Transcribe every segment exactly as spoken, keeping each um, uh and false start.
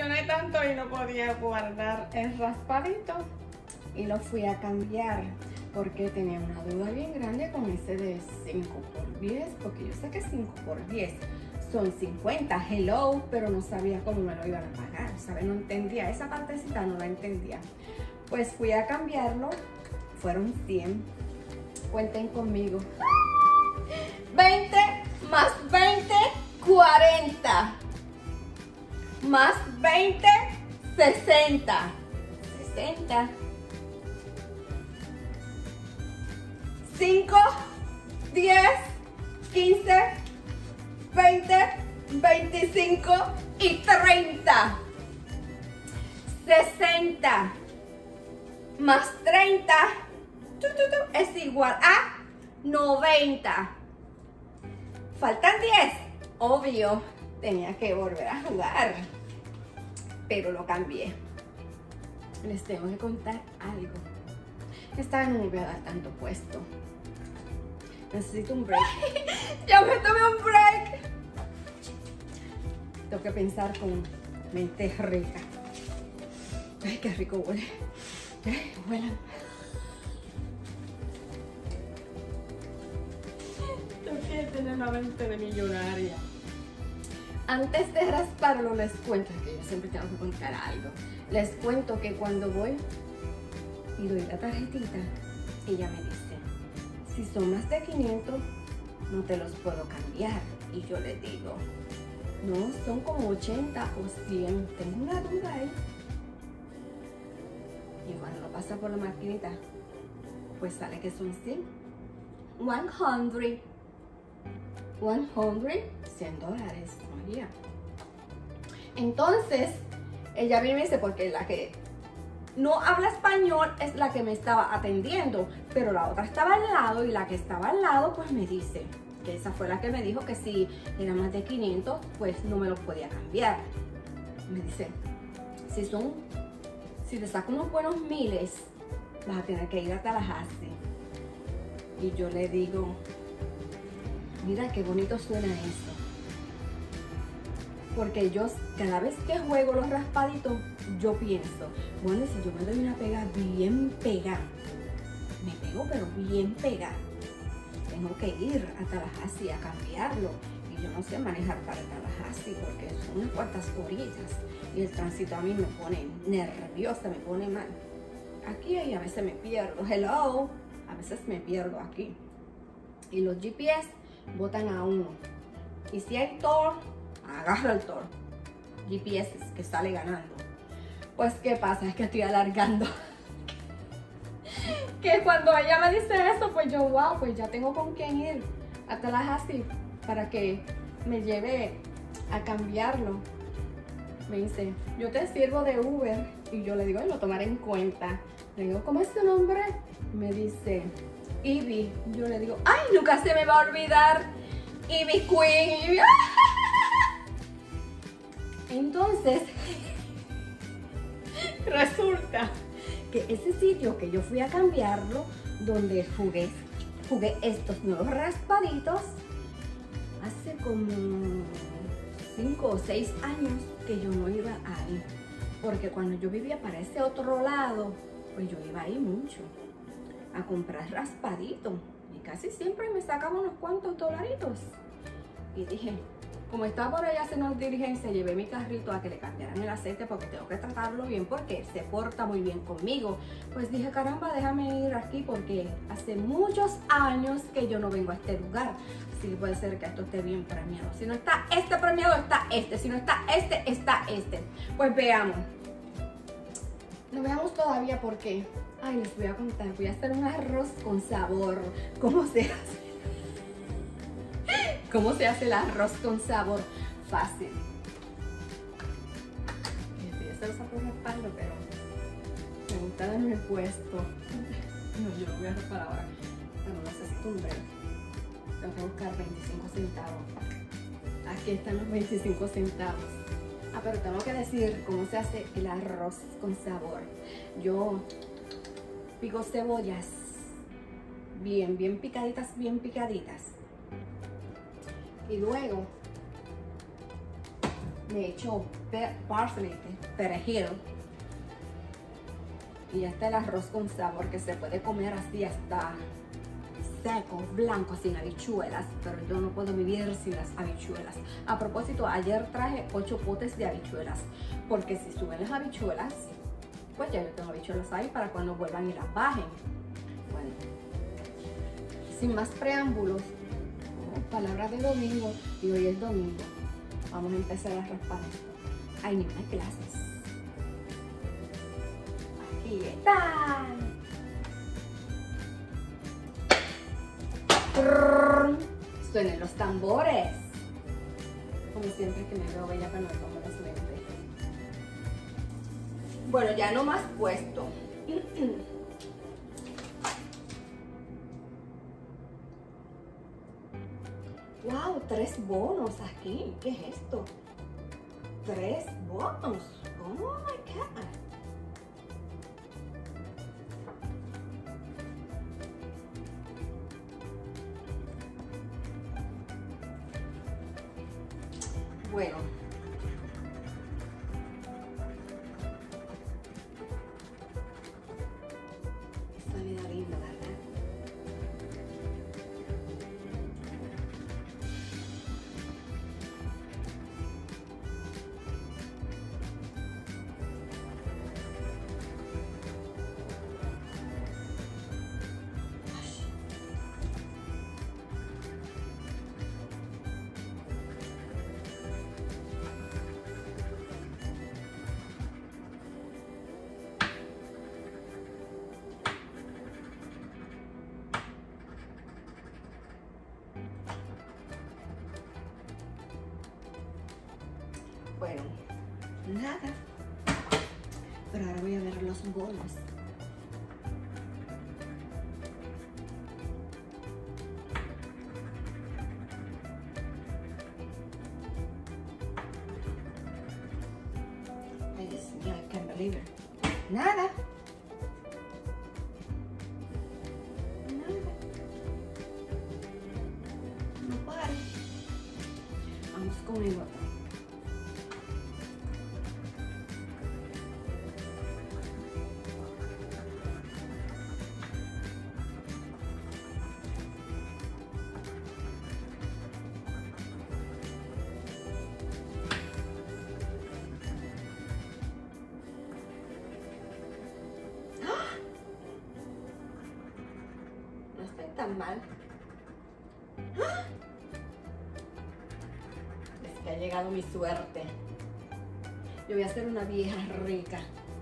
emocioné tanto y no podía guardar el raspadito y lo fui a cambiar porque tenía una duda bien grande con ese de cinco por diez, porque yo sé que cinco por diez son cincuenta, hello, pero no sabía cómo me lo iban a pagar, ¿sabes? No entendía, esa partecita no la entendía. Pues fui a cambiarlo, fueron cien, cuenten conmigo, veinte más veinte, cuarenta, más veinte, sesenta, sesenta, cinco, diez, quince, veinte, veinticinco y treinta. sesenta más treinta tu, tu, tu, es igual a noventa. Faltan diez. Obvio, tenía que volver a jugar, pero lo cambié. Les tengo que contar algo. Esta vez no me voy a dar tanto puesto. Necesito un break. Ya me tomé un break. Tengo que pensar con mente rica. Ay, qué rico huele. Ay, huele. Tengo que tener una mente de millonaria. Antes de rasparlo les cuento, que yo siempre tengo que contar algo. Les cuento que cuando voy y doy la tarjetita, ella me dice, si son más de quinientos, no te los puedo cambiar. Y yo le digo, no, son como ochenta o cien. Tengo una duda ahí. Y cuando lo pasa por la maquinita, pues sale que son cien. cien. cien dólares. María. Entonces, ella viene y me dice, porque la que no habla español es la que me estaba atendiendo, pero la otra estaba al lado y la que estaba al lado pues me dice que esa fue la que me dijo que si era más de quinientos pues no me los podía cambiar. Me dice, si son, si te saco unos buenos miles vas a tener que ir a Tallahassee. Y yo le digo, mira qué bonito suena eso, porque yo cada vez que juego los raspaditos yo pienso, bueno, si yo me doy una pega bien pegada, me pego pero bien pegada, tengo que ir a Tallahassee a cambiarlo. Y yo no sé manejar para Tallahassee porque son unas cuantas orillas y el tránsito a mí me pone nerviosa, me pone mal. Aquí y a veces me pierdo, hello, a veces me pierdo aquí. Y los G P S botan a uno. Y si hay tour, agarra el tour. G P S que sale ganando. Pues, ¿qué pasa? Es que estoy alargando. Que cuando ella me dice eso, pues yo, wow, pues ya tengo con quién ir a Tallahassee para que me lleve a cambiarlo. Me dice, yo te sirvo de Uber. Y yo le digo, lo tomaré en cuenta. Le digo, ¿cómo es tu nombre? Me dice, Ivy. Yo le digo, ay, nunca se me va a olvidar. Ivy Queen. Entonces, resulta que ese sitio que yo fui a cambiarlo, donde jugué, jugué estos nuevos raspaditos, hace como cinco o seis años que yo no iba ahí. Porque cuando yo vivía para ese otro lado, pues yo iba ahí mucho a comprar raspaditos. Y casi siempre me sacaba unos cuantos dolaritos. Y dije, como estaba por allá haciendo diligencia, llevé mi carrito a que le cambiaran el aceite porque tengo que tratarlo bien porque él se porta muy bien conmigo. Pues dije, caramba, déjame ir aquí porque hace muchos años que yo no vengo a este lugar. Así que puede ser que esto esté bien premiado. Si no está este premiado, está este. Si no está este, está este. Pues veamos. No veamos todavía porque, ay, les voy a contar. Voy a hacer un arroz con sabor. ¿Cómo se hace? ¿Cómo se hace el arroz con sabor? Fácil. Estoy haciendo por respaldo, pero me gusta darme puesto. No, yo lo voy a hacer para ahora. Pero necesito un break. Tengo que buscar veinticinco centavos. Aquí están los veinticinco centavos. Ah, pero tengo que decir cómo se hace el arroz con sabor. Yo pico cebollas bien, bien picaditas, bien picaditas. Y luego Le echo parsley, perejil. Y este es el arroz con sabor que se puede comer así hasta seco, blanco, sin habichuelas, pero yo no puedo vivir sin las habichuelas. A propósito, ayer traje ocho potes de habichuelas, porque si suben las habichuelas, pues ya yo tengo habichuelas ahí para cuando vuelvan y las bajen. Bueno, sin más preámbulos, oh, palabra de domingo, y hoy es domingo. Vamos a empezar a raspar esto. Ay, ni más clases. Aquí están. Suenen los tambores. Como siempre que me veo bella, pero no me pongo los lentes. Bueno, ya no más puesto. Wow, tres bonos aquí. ¿Qué es esto? Tres bonos. Oh my God. Bueno, salida linda, ¿verdad? Bueno, nada. Pero ahora voy a ver los bonos. Ay, Dios mío, I can't believe it. Nada. Nada. No pare. Vamos con el otro. Tan mal. Es que ha llegado mi suerte. Yo voy a ser una vieja rica.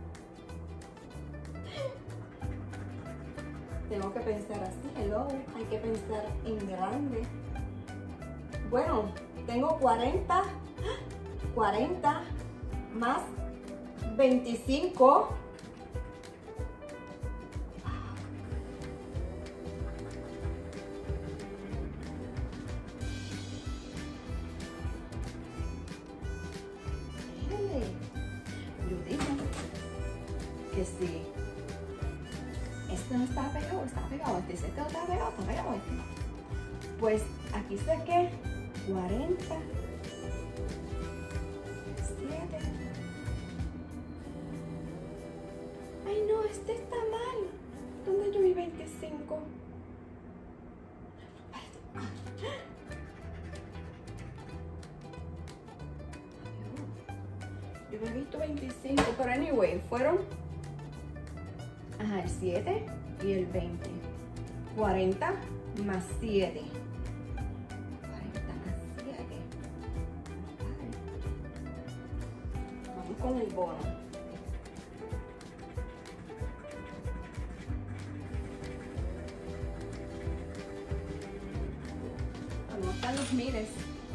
Tengo que pensar así, hello. Hay que pensar en grande. Bueno, tengo cuarenta, cuarenta más veinticinco. Que si este no está pegado, está pegado, este, este no está pegado, está pegado este. Pues aquí saqué cuarenta, siete. Ay no, este está mal. ¿Dónde yo vi veinticinco? Yo me he visto veinticinco, pero anyway, fueron ajá, el siete y el veinte. cuarenta más siete. cuarenta más siete. Vamos con el bono. Anotan los miles.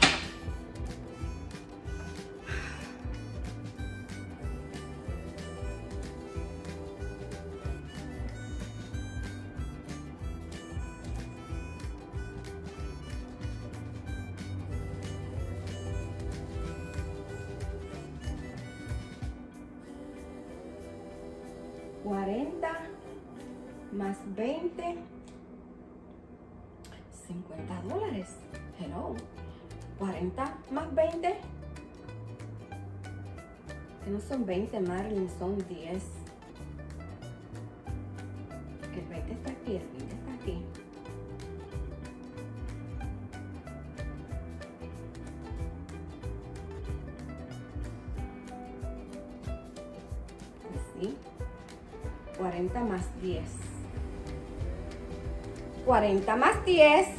cuarenta más veinte, cincuenta dólares. Hello. cuarenta más veinte, que no son veinte, Marilyn, son diez. El veinte está aquí, el veinte está aquí. Así. cuarenta más diez. cuarenta más diez.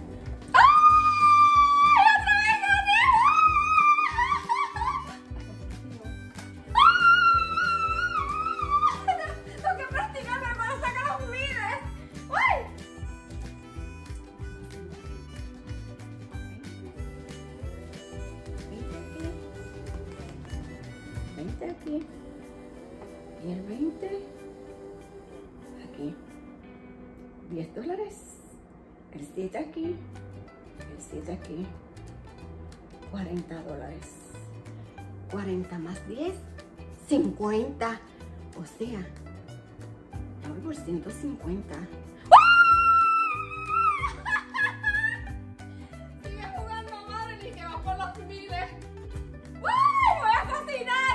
veinte aquí y el veinte aquí. diez dólares. El siete aquí, el siete aquí. cuarenta dólares. cuarenta más diez, cincuenta. O sea, ya voy por ciento cincuenta. Sigue jugando Marilyn, que va por los miles. ¡Voy a cocinar!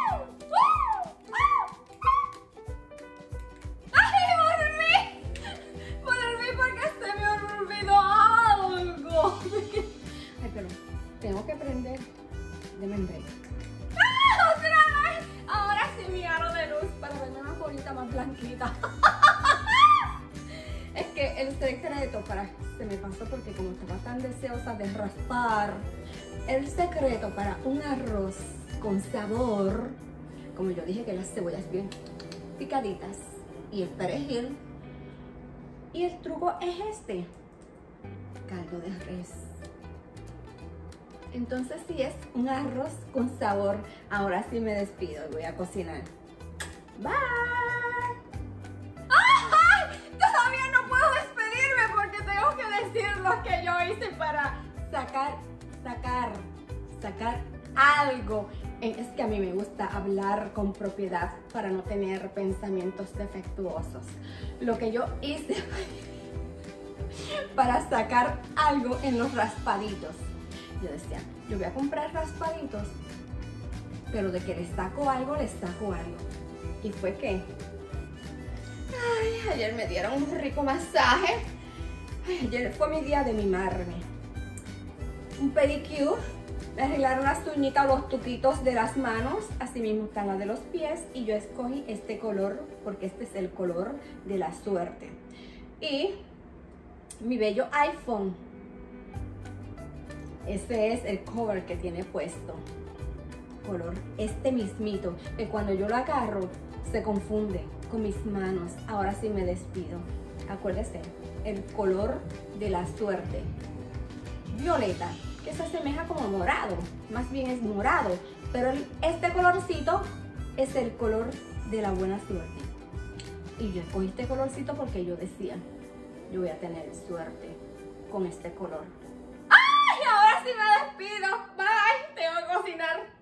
¡Ay, volví! Volví porque se me olvidó algo. Ay, pero tengo que prender. Deme un break. ¡Ah, otra vez! Ahora sí mi aro de luz para verme más bonita, más blanquita. Es que el secreto para... Se me pasó porque como estaba tan deseosa de raspar, el secreto para un arroz con sabor, como yo dije que las cebollas bien picaditas y el perejil, y el truco es este, caldo de res. Entonces sí es un arroz con sabor. Ahora sí me despido y voy a cocinar. Bye. ¡Ay! Todavía no puedo despedirme porque tengo que decir lo que yo hice para sacar, sacar, sacar algo. Es que a mí me gusta hablar con propiedad para no tener pensamientos defectuosos. Lo que yo hice para sacar algo en los raspaditos. Yo decía, yo voy a comprar raspaditos, pero de que les saco algo, les saco algo. Y fue que, ay, ayer me dieron un rico masaje. Ay, ayer fue mi día de mimarme. Un pedicure, me arreglaron las uñitas, los tuquitos de las manos, así mismo están las de los pies. Y yo escogí este color, porque este es el color de la suerte. Y mi bello iPhone. Este es el cover que tiene puesto. Color este mismito, que cuando yo lo agarro se confunde con mis manos. Ahora sí me despido. Acuérdese, el color de la suerte. Violeta, que se asemeja como morado. Más bien es morado. Pero el, este colorcito es el color de la buena suerte. Y yo escogí este colorcito porque yo decía, yo voy a tener suerte con este color. ¡Ay! Ahora sí me despido. Bye. Tengo que cocinar.